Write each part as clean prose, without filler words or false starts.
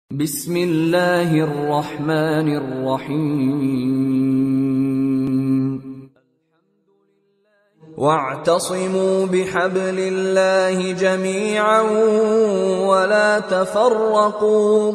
بسم الله الرحمن الرحيم واعتصموا بحبل الله جميعا ولا تفرقوا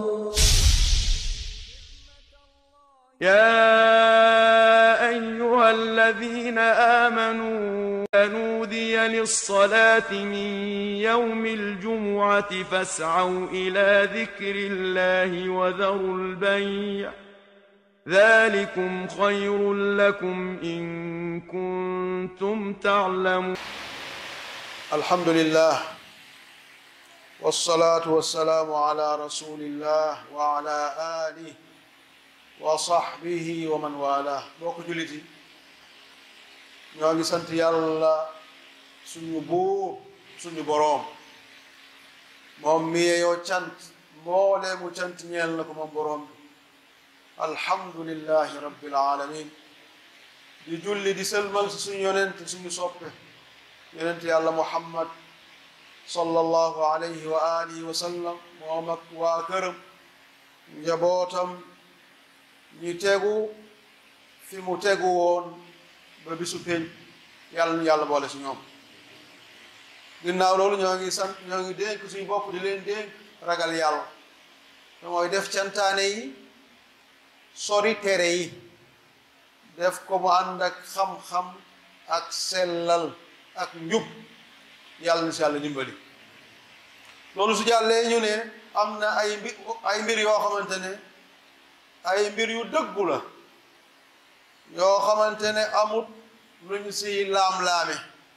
يا أيها الذين آمنوا نودي للصلاة من يوم الجمعة فاسعوا إلى ذكر الله وذروا البيع ذلكم خير لكم إن كنتم تعلمون. الحمد لله والصلاة والسلام على رسول الله وعلى آله وصحبه ومن والاه. bokk jullit yi ñoo ngi sant yàlla suñu buur suñu boroom moom mi yeyoo cant mbooleemu cant ñeel na ko moom boroom bi alhamdulillahi rabbil alamin di julli di sëlmal si suñu yonent suñu soppe yonent yàlla muhammad sallallahu alayhi wa alihi wa sallam moom ak waa këram njabootam ñi tegu fi mu tegu woon ba bisu peñ yàlla nu yàlla boole si ñoom. ginnaaw loolu ñoo ngi dénk suñu bopp di leen dénk ragal yàlla te mooy def cantaane yi sori tere yi def ko mu ànd ak xam-xam ak sellal ak njub yàlla na si yàlla dimbali. loolu su jàllee ñu ne am na ay mbir yoo xamante ne ay mbir yu dëggu la yoo xamante ne amut lu ñu si laam-laame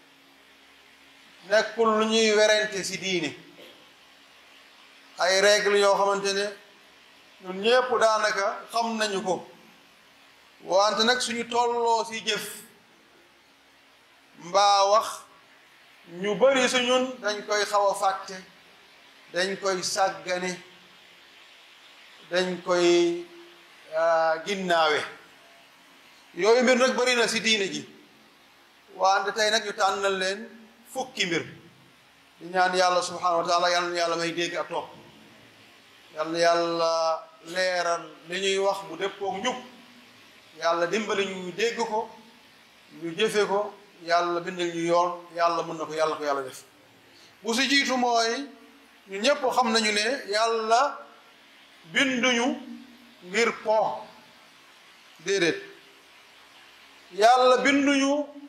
nekkul lu ñuy werante si diine ay règle yoo xamante ne ñun ñépp daanaka xam nañu ko wante nag suñu tolloo si jëf mbaa wax ñu bari su ñun dañ koy xaw a fàtte dañ koy sàggane dañ koy ginnaawe yooyu mbir nag bari na si diine ji wante tey nag ñu tànnal leen fukki mbir di ñaan yàlla subhanahu wa taala yàlla na yàlla may dégg ak topp yàlla na yàlla leeral li ñuy wax mu dëppook njub yàlla dimbali ñu dégg ko ñu jëfe ko yàlla bindal ñu yoon yàlla mën na ko yàlla def. bu si jiitu mooy ñu ñépp xam nañu ne yàlla binduñu ngir po déedéet yàlla binduñu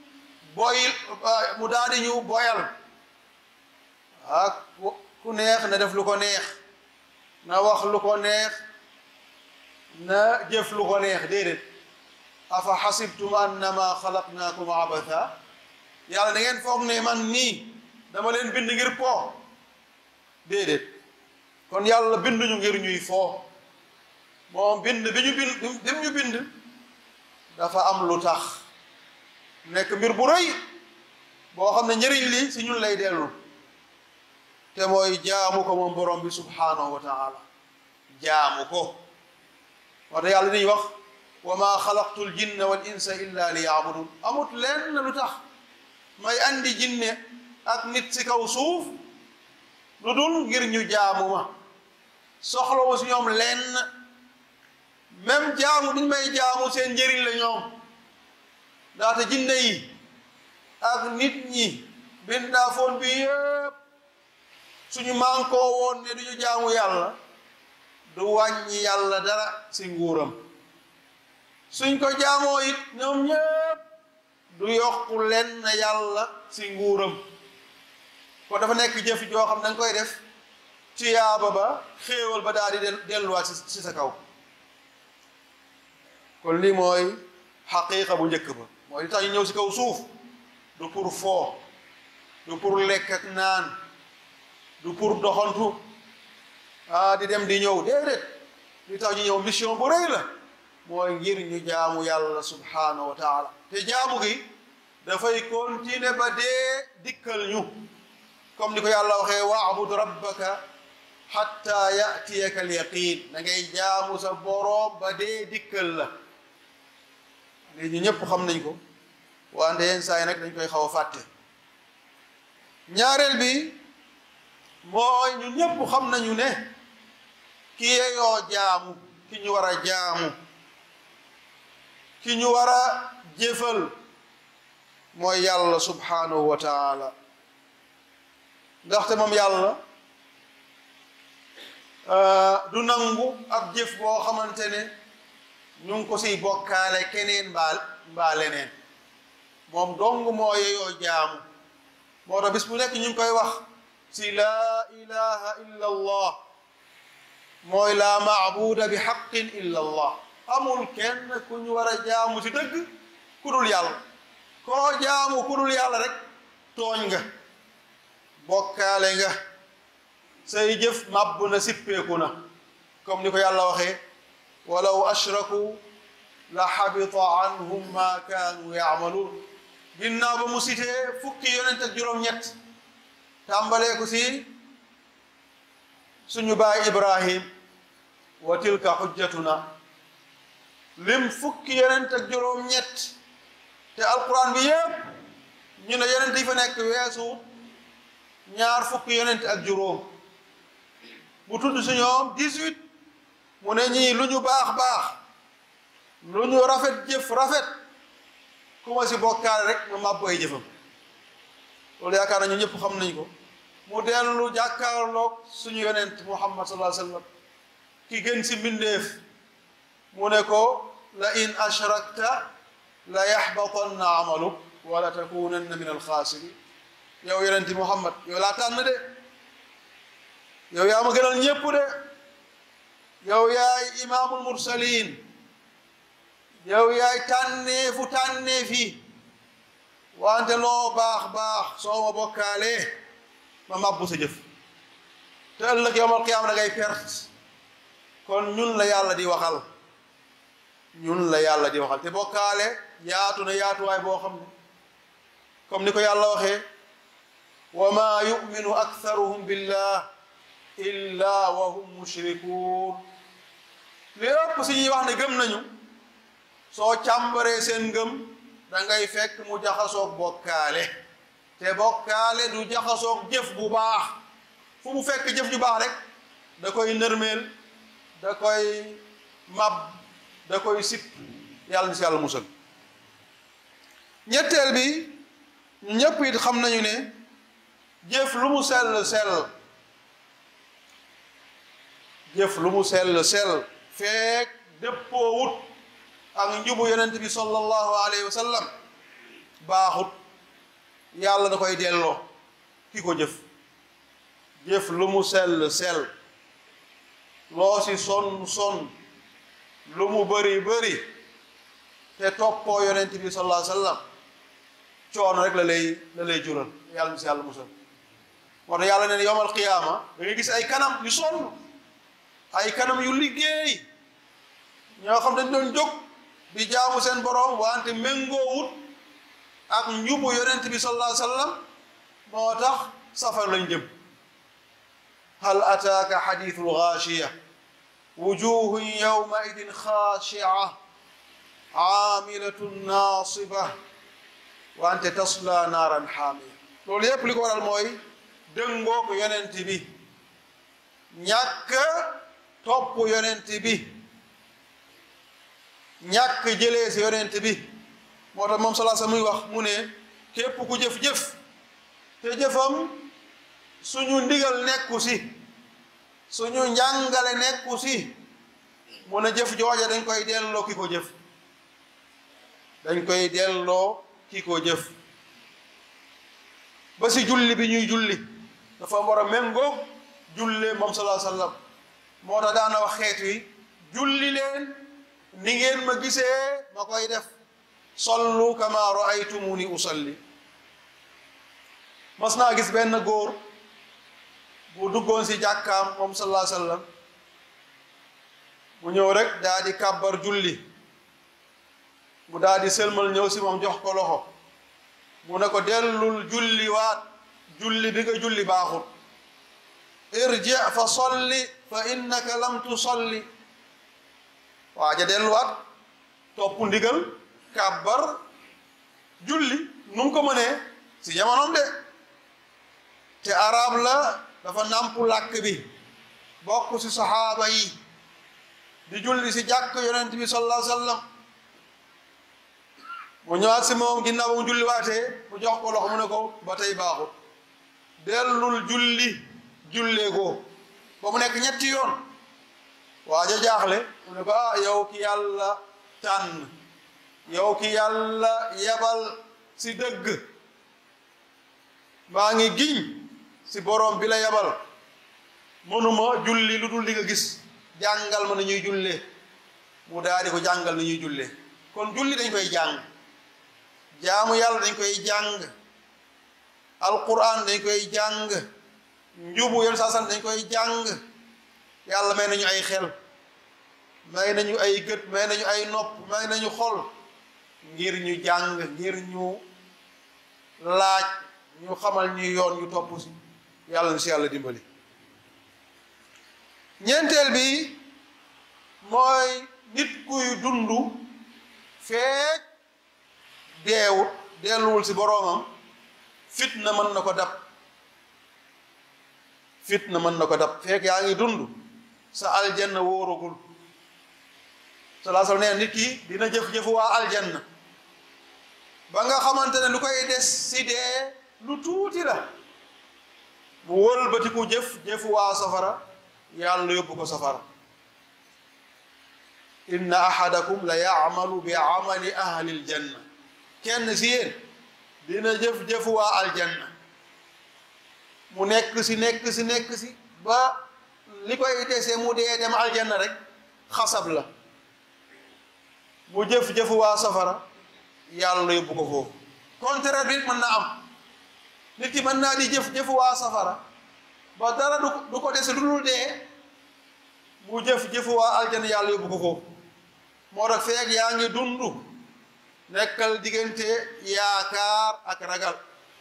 mu daal di ñu boyal ak ku neex na def lu ko neex na wax lu ko neex na jëf lu ko neex déedéet afa xasibtum annama xalaqnaakum abatha yàlla da ngeen foog ne man nii dama leen bind ngir po déedéet kon yàlla binduñu ngir ñuy foo moom bind bi ñu bind dafa am lu tax nekk mbir bu rëy boo xam ne njëriñ li si ñun lay dellu te mooy jaamu ko moom borom bi subhanahu wa taala jaamu ko wate yàlla diy wax wa ma xalaqtu l jinna wal insa illa li yaabudun amut lenn lu tax may andi jinne ak nit si kaw suuf lu dul ngir ñu jaamu ma soxlawu si ñoom lenn même jaamu diñ may jaamu seen njëriñ la ñoom ndaxte jinne yi ak nit ñi bindaafoon bi yëpp suñu mànkoo woon ne duñu jaamu yàlla du wàññi yàlla dara si nguuram suñ ko jaamoo it ñoom ñëpp du yokku lenn yàlla si nguuram ko dafa nekk jëf joo xam danga koy def ci yaaba ba xéewal ba daal di delluwaat si sa kaw kon lii mooy xaqiiqa bu njëkk ba mooy li tax ñu ñëw si kaw suuf du pour foo du pour lekk ak naan du pour doxantu di dem di ñëw déedéet li tax ñu ñëw mission bu rëy la mooy ngir ñu jaamu yàlla subhanahu wa taala te jaamu gi dafay continuer ba dee dikkal ñu comme ni ko yàlla waxee wa'bud rabbaka hatta ya'tiyaka al yaqin da ngay jaamu sa boroom ba dee dikkal la léegi ñëpp xam nañ ko wante yenn saa yi nag dañ koy xaw a fàtte ñaareel bi mooy ñu ñëpp xam nañu ne ki yeyoo jaamu ki ñu war a jaamu ki ñu war a jëfal mooy yàlla subhanahu wa taala ndaxte moom yàlla du nangu ab jëf boo xamante ne ñu ngi ko siy bokkaale keneen mbaa leneen moom dong moo yeyoo jaamu moo tax bis bu nekk ñu ngi koy wax si laa ilaha illa allah mooy laa maabuda bi xaqin illa allah amul kenn ku ñu war a jaamu si dëgg ku dul yàlla koo jaamu ku dul yàlla rek tooñ nga bokkaale nga say jëf màbb na sippeeku na comme ni ko yàlla waxee walaw ashraku la xabita anhum ma kaanu yaamaluun ginnaaw ba mu citee fukki yonent ak juróom-ñett tàmbalee ko si suñu baay Ibrahim wa tilka xujjatuna lim fukki yonent ak juróom-ñett te alquran bi yépp ñu ne yonent yi fa nekk weesu ñaar fukki yonent ak juróom bu tudd si ñoom 18 mu ne ñii lu ñu baax baax lu ñu rafet jëf rafet ku ma si bokkaale rek ma màbb ay jëfam loolu yaakaar nañu ñëpp xam nañ ko mu dellu jàkkaarloog suñu yonent Muhammad sallallahu alayhi wa sallam ki gën si mbindeef mu ne ko la in ashrakta la yaxbatanna amaluk wala takunanna min alxaasirin yow yonent Muhammad yow laa tànn de yow yaa ma gënal ñépp de yow yaay imaamul mursalin yow yaay tànneefu tànneefi wante loo baax baax soo ma bokkaalee ma màbbu sa jëf te ëllëg yawmal qiyaama da ngay perte kon ñun la yàlla di waxal ñun la yàlla di waxal te bokkaale yaatu na yaatuwaay boo xam ne comme ni ko yàlla waxee wa ma yuminu aktharuhum billah illa wa hum mushrikuun li ëpp si ñuy wax ne gëm nañu soo càmbaree seen ngëm da ngay fekk mu jaxasoog bokkaale te bokkaale du jaxasoog jëf bu baax fu mu fekk jëf ju baax rek da koy nërmeel da koy mab da koy sip yàlla ni si yàlla musal ñetteel bi ñu ñëpp it xam nañu ne jëf lu mu sell sell jëf lu mu sell sell feek dëppoo wut ak njubu yonent bi sallallahu alayhi wa sallam baaxut yàlla da koy delloo ki ko jëf jëf lu mu sell sell loo si sonn lu mu bëri bëri te toppoo yonent bi sallallahu alayhi wa sallam coono rek la lay jural yàlla mi si yàlla musal moo tax yàlla ne yawmal qiyaama da ngay gis ay kanam yu sonn ay kanam yu liggéey ñoo xam dañ doon jóg di jaamu seen borom wante méngoowut ak njubu yonent bi sallallahu alayhi wa sallam moo tax safar lañ jëm hal ataaka xadiisul gaashiya wujuhun yawmaidin xaashia aamilatun naasiba wante tasla naaran xaamiya loolu yépp li ko waral mooy dëngoo ko yonent bi ñàkk topp yonent bi ñàkk jëlee si yonent bi moo tax moom salaa sa muy wax mu ne képp ku jëf-jëf te jëfam suñu ndigal nekku si suñu njàngale nekku si mu ne jëf jooja dañ koy delloo ki ko jëf dañ koy delloo ki ko jëf ba si julli bi ñuy julli dafa war a méngoog jullee moom salaa sallam moo tax daana wax xeet wi julli leen ni ngeen ma gisee ma koy def sallu kama raaytumuni usalli mas naa gis benn góor bu duggoon si jàkkaam moom sallallahu alayhi wa sallam mu ñëw rek daa di kàbbar julli mu daa di sëlmal ñëw si moom jox ko loxo mu ne ko dellul julli waat julli bi nga julli baaxut irji fa solli fa innaka lam tusolli waaja delluwaat topp ndigal kàbbar julli nu mu ko mënee si jamonoom de te arab la dafa nàmpu làkk bi bokk si saxaaba yi di julli si jàkk yonent bi sallallahu alayhi wa sallam mu ñëwaat si moom ginnaaw mu julli waatee mu jox ko loxo mu ne ko ba tey baaxut dellul jullee ko ba mu nekk ñetti yoon waaja jaaxle mu ne ko yow ki yàlla tànn yow ki yàlla yebal si dëgg maa ngi giñ si borom bi la yebal mënuma julli lu dul li nga gis jàngal ma na ñuy jullee mu daal di ko jàngal na ñuy jullee kon julli dañ koy jàng jaamu yàlla dañ koy jàng alquran dañ koy jàng njubu yoon saasan dañ koy jàng yàlla may nañu ay xel may nañu ay gët may nañu ay nopp may nañu xol ngir ñu jàng ngir ñu laaj ñu xamal ñu yoon ñu topp si yàlla na si yàlla dimbali ñeenteel bi mooy nit kuy dundu feek deewut delluwul si boroomam fitna mën na ko dab fitna mën na ko dab feek yaa ngi dund sa aljanna wóoragul salaa sallam nee nit ki dina jëf-jëfu waa aljanna ba nga xamante ne lu koy des si dee lu tuuti la mu wëlbatiku jëfu waa safara yàlla yóbbu ko safara inna ahadakum la yaamalu bi amali ahli aljanna kenn si yéen dina jëf-jëfu waa aljanna mu nekk si ba li koy dese mu dee dem aljanna rek xasab la mu jëf-jëfu waa safara yàlla yóbbu ko foofu contraire bi mën na am nit ki mën naa di jëf-jëfu waa safara ba dara du ko dese lu dul dee mu jëf-jëfu waa aljanna yàlla yóbbu ko foofu moo tax feeg yaa ngi dundu nekkal diggante yaakaar ak ragal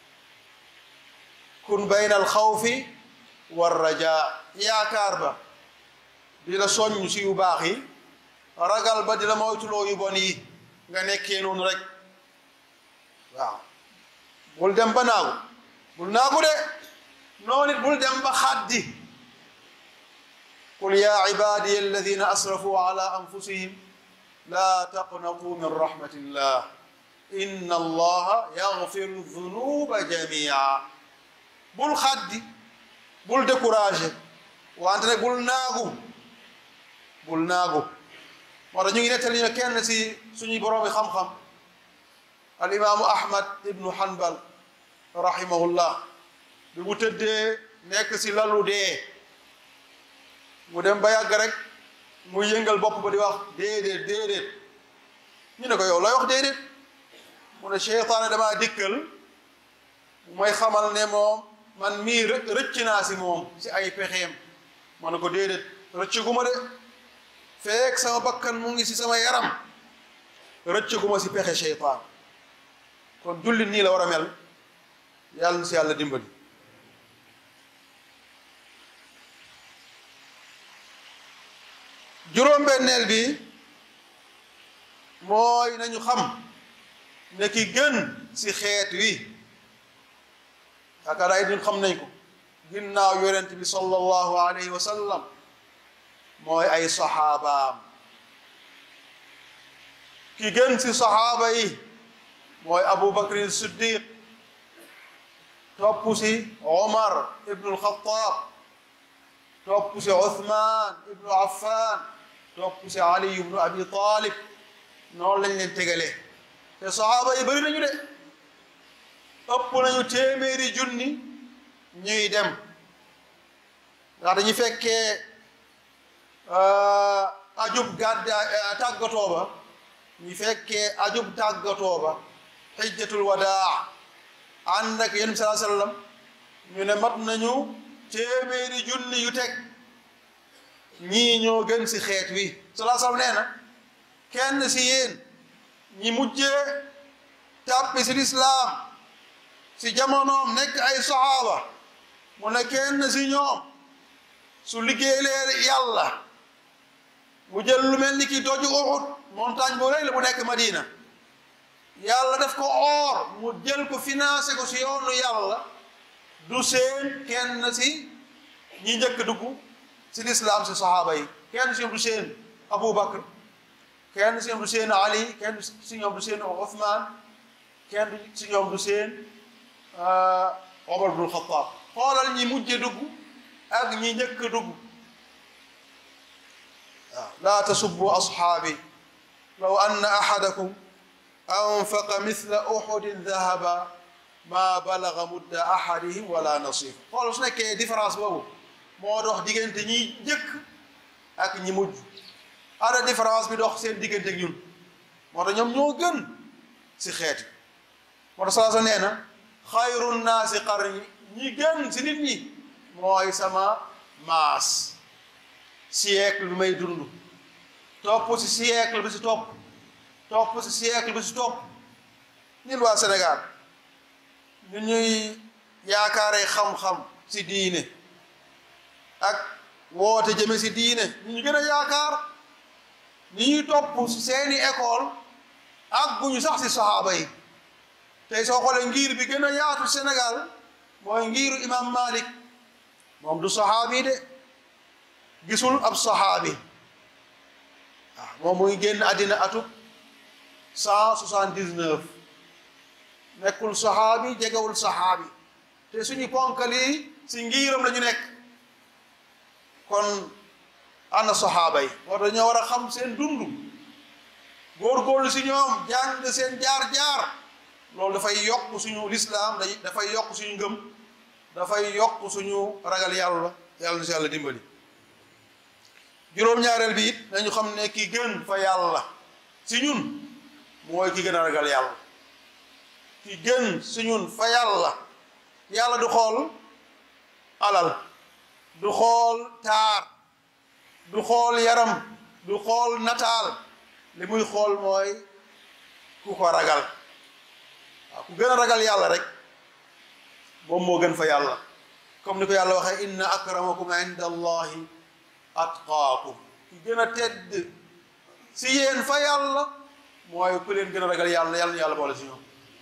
kun bayna al xawfi war rajaa yaakaar ba di la soññ si yu baax yi ragal ba di la moytuloo yu bon yi nga nekkee noonu rek waaw bul dem ba naagu bul naagu de noonu it bul dem ba xaddi qul ya ibadiya alladina asrafu ala anfusihim la taqnatu min rahmatillah inna allaha yaghfiru dhunuba jamia bul xaddi bul découragé wante nag bul naagu moo tax ñu ngi nettali ne kenn si suñuy boroomi xam-xam al imaamu ahmad ibnu hanbal rahimahullah bi mu tëddee nekk si lalu dee mu dem ba yàgg rek muy yëngal bopp ba di wax déedéet ñu ne ko yow lay wax déedéet mu ne cheytaane damaa dikkal mooy xamal ne moom man mii rëcc naa si moom si ay pexeem ma ne ko déedéet rëcc gu ma de feek sama bakkan mu ngi si sama yaram rëcc gu ma si pexe cheytaan kon jullit nii la war a mel yàlla na si yàlla dimbali juróom-benneel bi mooy nañu xam ne ki gën si xeet wi yaakaar naa ñun xam nañ ko ginnaaw yonent bi sallallahu alayhi wa sallam mooy ay saxaabaam ki gën si saxaaba yi mooy Abu Bakr Siddiq topp si Omar ibnu al-Khattab topp si Uthman ibnu Affan topp si Ali ibnu Abi Talib noonu lañ leen tegalee te saxaaba yi bëri nañu de ëpp nañu téeméeri junni ñuy dem ndax dañu fekkee ajub tàggatoo ba ñu fekkee ajub tàggatoo ba xijjatul wadaa ànd ak yonent bi sallallahu alayhi wa sallam ñu ne mat nañu téeméeri junni yu teg ñii ñoo gën si xeet wi sallallahu alayhi wa sallam nee na kenn si yéen ñi mujjee tàbbi si lislaam si jamonoom nekk ay saxaaba mu ne kenn si ñoom su liggéeyee yàlla mu jël lu mel ni ki doju Uhud montagne bu rëy la bu nekk Madina yàlla def ko or mu jël ko financé ko si yoonu yàlla du seen kenn si ñi njëkk dugg si lislaam si sahaaba yi kenn si ñoom du seen Abu Bakr kenn si ñoom du seen Ali kenn si ñoom du seen Uthman kenn si ñoom du seen Omar ibn al-Khattab xoolal ñi mujje dugg ak ñi njëkk dugg waaw laa tasubbu ashaabi law anna ahadakum anfaqa mithla uhudin dhahaba ma balaga mudda ahadihim wala nasif xoolal su nekkee différence boobu moo dox diggante ñi njëkk ak ñi mujj ana différence bi dox seen diggante ak ñun moo tax ñoom ñoo gën si xeeti moo tax sallallahu nee na xayru naasi qarni ñi gën si nit ñi mooy sama maas siècle bi may dund topp si siècle bi si topp si siècle bi si topp ñun waa Sénégal ñu ñuy yaakaaree xam-xam si diine ak woote jëme si diine ñu gën a yaakaar ñi ñuy topp si seeni école ak guñu sax si sahaaba yi tey soo xoolee ngir bi gën a yaatu Sénégal mooy ngiru imam Malik moom du sahaabi de gisul ab sahaabi moom muy génn àddina atub 179 nekkul sahaabi jegewul sahaabi te suñu ponkali si ngiram la ñu nekk kon ana sahaaba yi moo tax dañoo war a xam seen dund góorgóorlu si ñoom jàng seen jaar-jaar loolu dafay yokk suñu lislaam dafay yokk suñu ngëm dafay yokk suñu ragal yàlla na si yàlla dimbali juróom-ñaareel bi it nañu xam ne ki gën fa yàlla si ñun mooy ki gën a ragal yàlla ki gën si ñun fa yàlla du xool alal du xool taar du xool yaram du xool nataal li muy xool mooy ku ko ragal waaw ku gën a ragal yàlla rek moom moo gën fa yàlla comme ni ko yàlla waxee inna akramakum inda allahi atqaakum ki gën a tedd si yéen fa yàlla mooy ku leen gën a ragal yàlla yàlla na yàlla boole si ñoom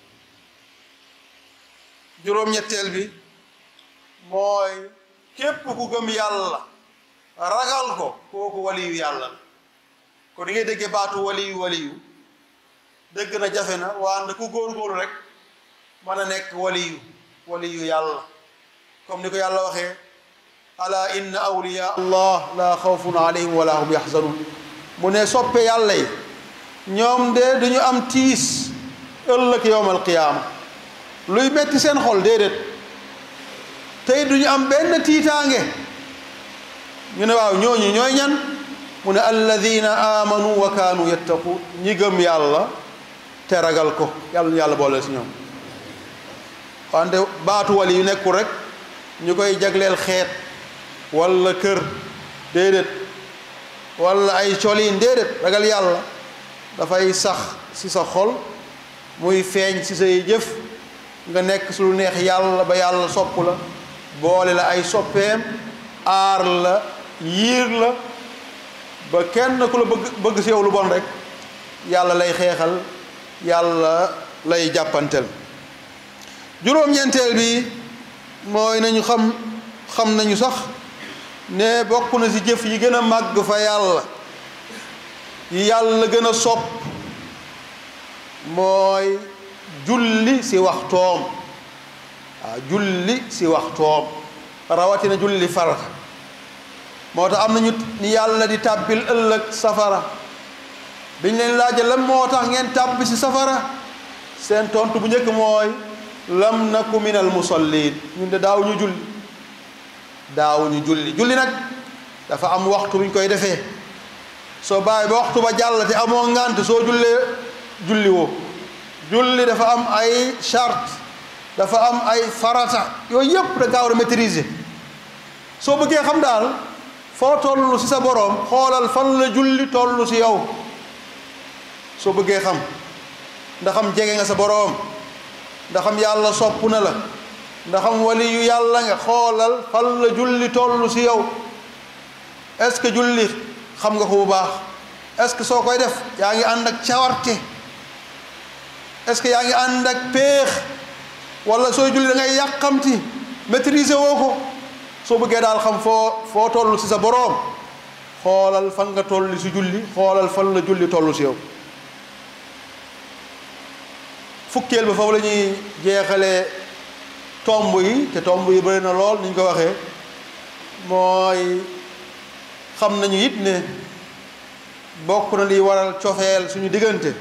juróom-ñetteel bi mooy képp ku gëm yàlla ragal ko kooku waliyu yàlla la kon di ngay déggee baatu waliyu dëgg na jafe na waande ku góorgóorlu rek mën a nekk waliyu yàlla comme ni ko yàlla waxee ala inna awliya allah la xawfun alayhim wala hum yaxzanun mu ne soppe yàlla yi ñoom de duñu am tiis ëllëg yowmal qiyaama luy metti seen xol déedéet tey duñu am benn tiitaange ñu ne waaw ñooñu ñooy ñan mu ne alladina amanu wa kaanu yattaqun ñi gëm yàlla te ragal ko yàlla boole si ñoom wante baatu wali yu nekkul rek ñu koy jagleel xeet wala kër déedéet wala ay colin déedéet ragal yàlla dafay sax si sa xol muy feeñ si say jëf nga nekk su lu neex yàlla ba yàlla sopp la boole la ay soppeem aar la yiir la ba kenn ku la bëgg si yow lu bon rek yàlla lay xeexal yàlla lay jàppantel juróom-ñeenteel bi mooy nañu xam nañu sax ne bokk na si jëf yi gën a màgg fa yàlla yi yàlla gën a sopp mooy julli si waxtoom waaw julli si waxtoom rawatina julli farata moo tax am nañu ni yàlla di tàbbil ëllëg safara biñ leen laaje lan moo tax ngeen tàbbi si safara seen tontu bu njëkk mooy lam naku minal musallin ñun de daawuñu julli nag dafa am waxtu buñ koy defee soo bàyyi ba waxtu ba jàll te amoo ngant soo jullee julli woo julli dafa am ay charte dafa am ay farata yooyu yëpp da ngaa war a maîtriser soo bëggee xam daal foo toll si sa boroom xoolal fan la julli toll si yow soo bëggee xam ndaxam jege nga sa boroom ndaxam yàlla sopp na la ndaxam wali yu yàlla nga xoolal fan la julli toll si yow est-ce que julli xam nga ko bu baax est-ce que soo koy def yaa ngi ànd ak cawarte est-ce que yaa ngi ànd ak péex wala sooy julli da ngay yàqamti maîtriser woo ko soo bëggee daal xam foo toll si sa boroom xoolal fan nga toll si julli xoolal fan la julli toll si yow. fukkeel ba foofu la ñuy jeexalee tomb yi te tomb yi bëri na lool ni ñu ko waxee mooy xam nañu it ne bokk na liy waral cofeel suñu diggante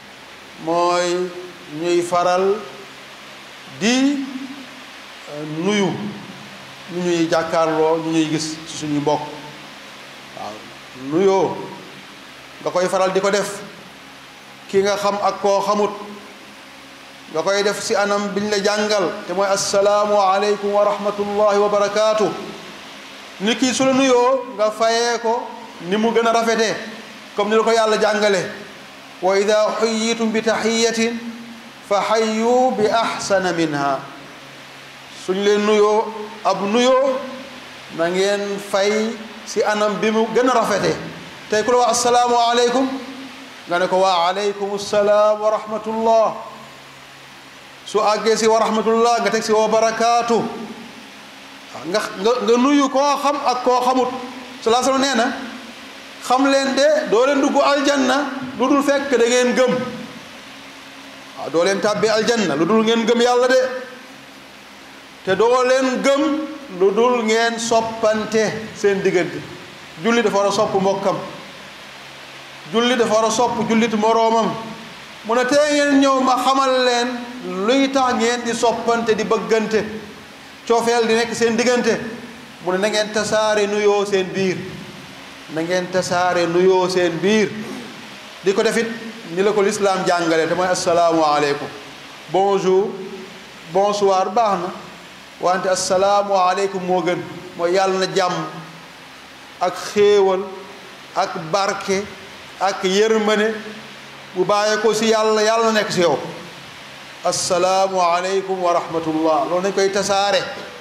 mooy ñuy faral di nuyu ñu ñuy jàkkaarloo ñu ñuy gis ci suñuy mbokk waaw nuyoo nga koy faral di ko def ki nga xam ak koo xamut nga koy def ci anam biñ la jàngal te mooy assalaamu aleykum wa rahmatullahi wa barakaatu. nit ki su la nuyoo nga fayee ko ni mu gën a rafetee comme ni la ko yàlla jàngale wa ida xuyyitum bi taxiyatin fa xayyu bi axsana minha. suñ leen nuyoo ab nuyoo na ngeen fay ci anam bi mu gën a rafetee. tey ku la wax assalaamu aleykum nga ne ko wa aleykum salaam wa rahmatullah. su àggee ci wa rahmatullah nga teg ci wa barakaatu. nga nuyu koo xam ak koo xamut. salaa sallam nee na xam leen de doo leen dugg aljanna lu dul fekk da ngeen gëm. waaw doo leen tàbbee aljanna lu dul ngeen gëm yàlla de te doo leen gëm lu dul ngeen soppante seen diggante. julli dafa war a sopp mbokkam julli dafa war a sopp jullit moroomam. mu ne tey ngeen ñëw ma xamal leen luy tax ngeen di soppante di bëggante coofeel di nekk seen diggante. mu ne na ngeen tasaare nuyoo seen biir na ngeen tasaare nuyoo seen biir di ko defit ni la ko lislaam jàngale te mooy assalaamu aleykum. bonjour bonsoir baax na wante assalaamu aleykum moo gën. mooy yàlla na jàmm ak xéewal ak barke ak yërmane bu bàyyee ko si yàlla yàlla na nekk si yow. assalaamu aleykum wa rahmatullah loolu nañ koy tasaare.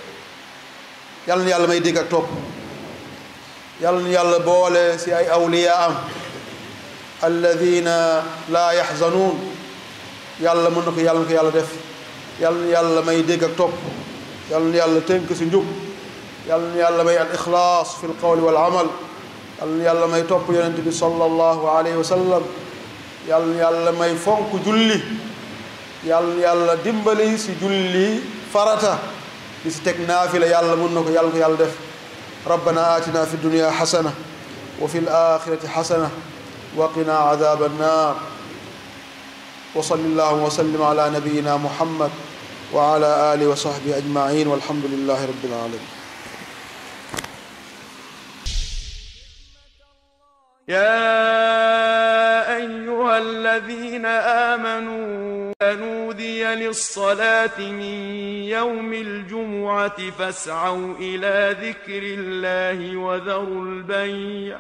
yàlla na yàlla may dégg ak topp. yàlla na yàlla boole si ay awliya am alladina laa yaxzanuun. yàlla mën na ko yàlla na ko yàlla def. yàlla na yàlla may dégg ak topp. yàlla na yàlla tënk si njub. yàlla na yàlla may al ixlaas fi l qawli wal amal. yàlla na yàlla may topp yonent bi sallallahu alayhi wa sallam. yàlla na yàlla may fonk julli. yàlla na yàlla dimbali si julli farata di si teg naafila yàlla mën na ko yàlla ko yàlla def. rabbana atina fi dunya xasana wa fi l axirati xasana wa qina adaba annar wa salli allahuma wa sallim ala nabiyina muhammad wa ala alihi wa sahbihi ajmain walhamdulillahi rabbil alamin. يا أيها الذين آمنوا نودي للصلاة من يوم الجمعة فاسعوا إلى ذكر الله وذروا البيع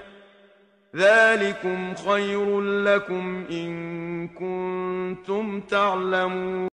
ذلكم خير لكم إن كنتم تعلمون.